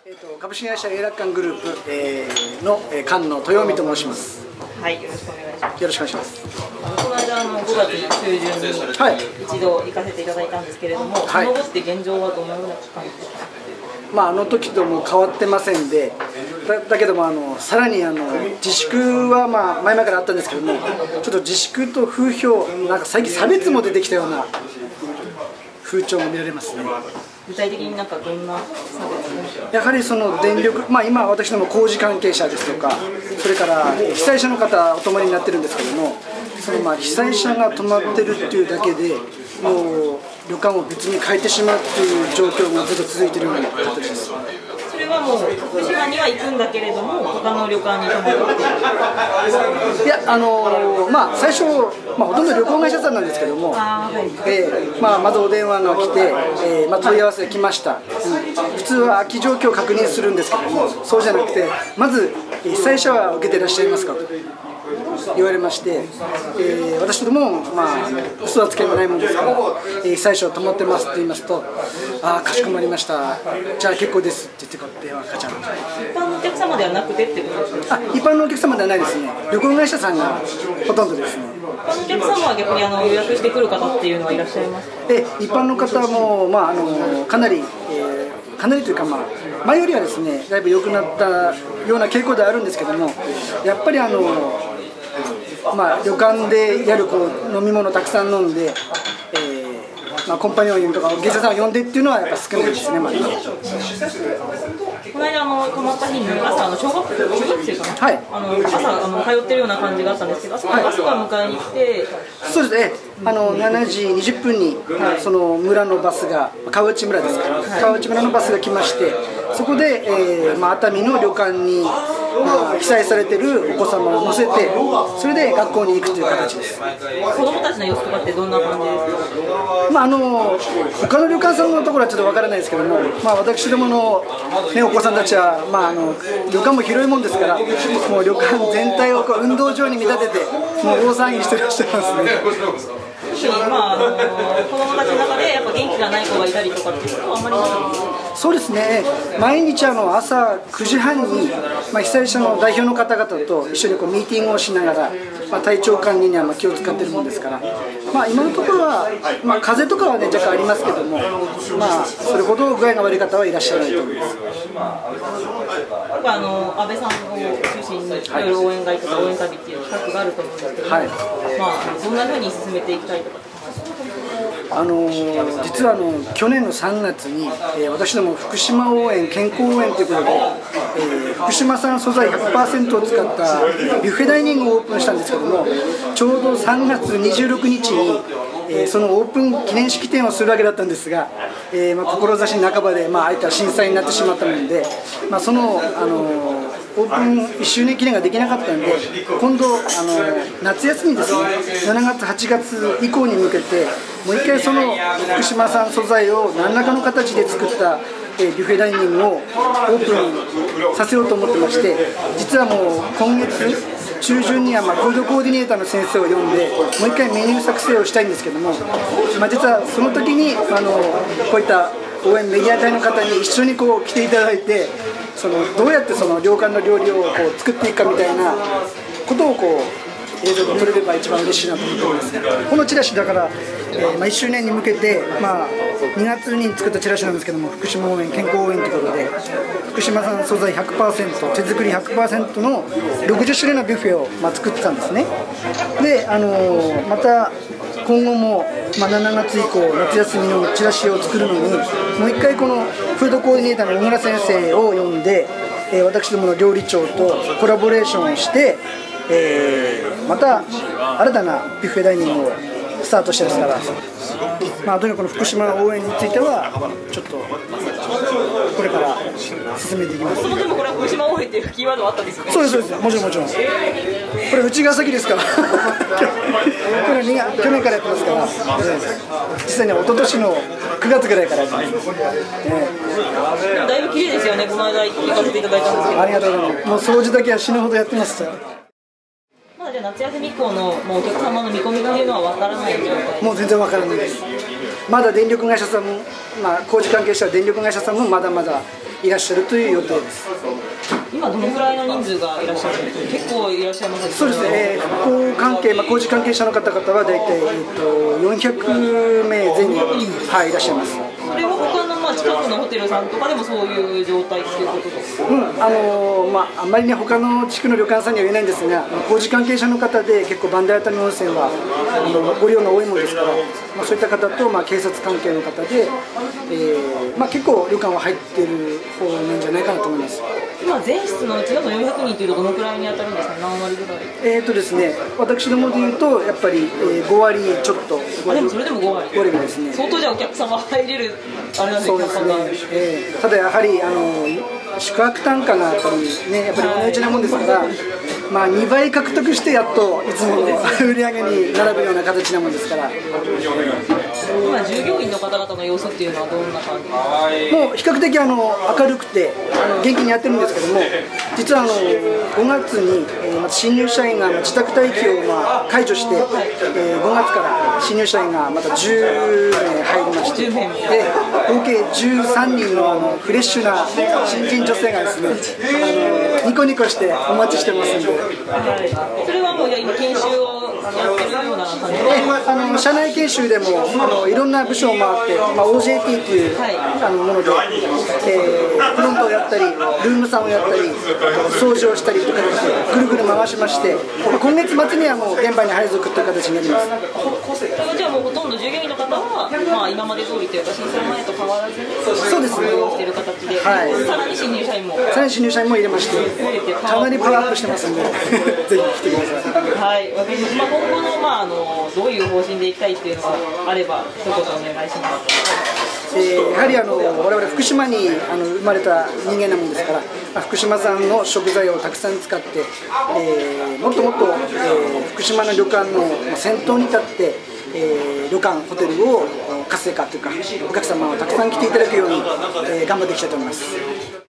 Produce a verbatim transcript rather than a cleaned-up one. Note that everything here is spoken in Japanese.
えー、と株式会社永楽館グループ、えー、の、えー、館の豊美と申します。 はい、よろしくお願いします。 よろしくお願いします。 この間のごがつ中旬に、はい、一度行かせていただいたんですけれども、はい、その後って現状はどのような感じですか。 まあ、あの時とも変わってませんで、だ, だけどもあのさらにあの自粛はまあ前々からあったんですけども、ちょっと自粛と風評、なんか最近差別も出てきたような風潮も見られますね。 具体的になんかどんな差別？ やはりその電力、まあ、今私ども工事関係者ですとか、それから被災者の方お泊まりになってるんですけども、そのまあ被災者が泊まってるっていうだけでもう旅館を別に変えてしまうっていう状況がずっと続いているような形です。 それはもう福島には行くんだけれども、他の旅館に泊まるっていう。 いや、あのー、まあ最初、まあ、ほとんど旅行会社さんなんですけども、あ、はい、えーまあ、まずお電話が来て、えーまあ、問い合わせが来ました、うん、普通は空き状況を確認するんですけども、そうじゃなくて、まず被災者は受けていらっしゃいますかと言われまして、えー、私ども、まあ、嘘はつけないものですから、えー、被災者を泊まってますって言いますと、ああ、かしこまりました、じゃあ結構ですって言ってこう電話かかっちゃう。 一般のお客様ではなくてってことですか。 あ、一般のお客様ではないですね。旅行会社さんがほとんどですね。 一般のお客様は逆にあの予約してくる方っていうのはいらっしゃいますか。 で、一般の方も、まあ、あのかなり、えー、かなりというか、まあ、前よりはですね、だいぶ良くなったような傾向ではあるんですけども、やっぱりあのまあ、旅館でやるこう飲み物をたくさん飲んで、えーまあ、コンパニオンとか芸者さんを呼んでっていうのはやっぱ少ないですね、まだ。 この間あの泊まった日に朝あの小学生中学生かな、はい、あの朝あの通ってるような感じがあったんですけど、あそこにバスが迎えに来て、はい、そうですね、あのしちじにじゅっぷんに、はい、その村のバスが川内村ですから、はい、川内村のバスが来まして、そこで、えーまあ、熱海の旅館に、まあ、被災されてるお子様を乗せて、それで学校に行くという形です。子供たちの様子とかってどんな感じですか。 まあ、あの他の旅館さんのところはちょっとわからないですけども、まあ、私どもの、ね、お子さんたちは、まあ、あの旅館も広いもんですから、もう旅館全体をこう運動場に見立てて、もう大騒ぎしてらっしゃいますね。 まあ、あの子供たちの中でやっぱ元気がない子がいたりとかっていうことはあんまりないですか。 そうですね、毎日あの朝くじはんに、まあ、被災者の代表の方々と一緒にこうミーティングをしながら、まあ、体調管理にはまあ気を使っているものですから、まあ、今のところは、まあ、風邪とかは、ね、若干ありますけども、まあ、それほど具合が悪い方はいらっしゃらないと思います。 あの安倍さんを中心にいろいろ応援会とか応援旅っていう企画があると思うんですけど、はい、まあ、どんなふうに進めていきたいとか。 あのー、実はあの去年のさんがつに、えー、私ども福島応援健康応援ということで、えー、福島産素材 ひゃくパーセント を使ったビュッフェダイニングをオープンしたんですけども、ちょうどさんがつにじゅうろくにちに、えー、そのオープン記念式典をするわけだったんですが、えーまあ、志半ばで、まあ、ああいった震災になってしまったので、まあ、その、あのーオープンいっしゅうねん記念ができなかったので、今度あの夏休みですね、しちがつはちがつ以降に向けてもう一回その福島産素材を何らかの形で作った、えー、ビュッフェダイニングをオープンさせようと思ってまして、実はもう今月中旬にはまあフードコーディネーターの先生を呼んでもう一回メニュー作成をしたいんですけども、まあ、実はその時にあのこういった応援メディア隊の方に一緒にこう来ていただいて、そのどうやってその旅館の料理をこう作っていくかみたいなことをこう映像で撮れれば一番嬉しいなと思っております。このチラシだから、えーまあ、いっしゅうねんに向けて、まあ、にがつに作ったチラシなんですけども、福島応援健康応援ということで福島産素材 ひゃくパーセント 手作り ひゃくパーセント のろくじゅっしゅるいのビュッフェを、まあ、作ってたんですね。で、あのー、また今後も、まあ、しちがつ以降夏休みのチラシを作るのにもう一回このフードコーディネーターの小村先生を呼んで、えー、私どもの料理長とコラボレーションをして、えー、また新たなビュッフェダイニングをスタートしてますから、まあ、とにかくこの福島応援についてはちょっとこれから進めていきます。 そもそもこれは福島応援っていうキーワードはあったんですか。 そうですそうです、もちろんもちろん。これ内ヶ崎ですからこれ去年からやってますから、実際には一昨年のくがつぐらいからやってます、ね、 だいぶ綺麗ですよね。この間行かせていただいたんですけど。 ありがとうございます。もう掃除だけは死ぬほどやってます。 まだじゃあ夏休み以降のもうお客様の見込みっていうのは分からない状態。 もう全然分からないです。まだ電力会社さんも、まあ、工事関係者は電力会社さんもまだまだいらっしゃるという予定です。 今どのぐらいの人数がいらっしゃるんですか？結構いらっしゃいますね。 そうですね、えー、復興関係、まあ、工事関係者の方々は大体、えー、とよんひゃくめいぜん後、はい、いらっしゃいます。 それは他のまあ近くのホテルさんとかでもそういう状態っていうことですか？ うん、あのー、まあ、あんまりね、他の地区の旅館さんには言えないんですが、工事関係者の方で結構、磐梯熱海温泉はあのご利用が多いものですから、まあ、そういった方と、まあ、警察関係の方で、えーまあ、結構、旅館は入っている方なんじゃないかなと思います。 今、全室のうちだとよんひゃくにんというと、どのくらいに当たるんですか、何割ぐらい？ えーとですね、私どもでいうと、やっぱり、えー、ごわりちょっと、 あでもそれでもごわり、 ごわりですね、 相当じゃあ、お客様入れる、あれなんですね、 えー、ただやはりあの宿泊単価がやっぱりね、やっぱりお値打ちなもんですから、まあ、にばい獲得してやっといつもの売り上げに並ぶような形なもんですから。 今、従業員の方々の様子っていうのはどんな感じですか？ もう比較的あの明るくてあの元気にやってるんですけども、実はあのごがつに、えー、また新入社員が自宅待機をまあ解除して、えー、ごがつから新入社員がまたじゅうめい入りまして、で合計じゅうさんにんのあのフレッシュな新人女性がですね、あのニコニコしてお待ちしてますんで、 はい、それはもう今研修をやってるような感じで、 あの社内研修でもあのいろんな部署を回って、まあ、オージェーティー という、はい、あのもので、えー、フロントをやったりルームさんをやったり掃除をしたりとかぐるぐる回しまして、今月末にはもう現場に配属という形になります。 じゃあもうほとんど従業員の方は、まあ、今まで通りというか震災前と変わらずにそうですね、 している形で、はい、さらに新入社員もさらに新入社員も入れまして、かなりパワーアップしてますんでぜひ来てください。 はい、わかりました。まあ、今後の、まあ、あのどういう方針でいきたいっていうのがあれば一言お願いします。 えー、やはりあの我々福島にあの生まれた人間なもんですから、まあ、福島産の食材をたくさん使って、えー、もっともっと、えー、福島の旅館の先頭に立って、えー、旅館ホテルを活性化というかお客様をたくさん来ていただくように、えー、頑張っていきたいと思います。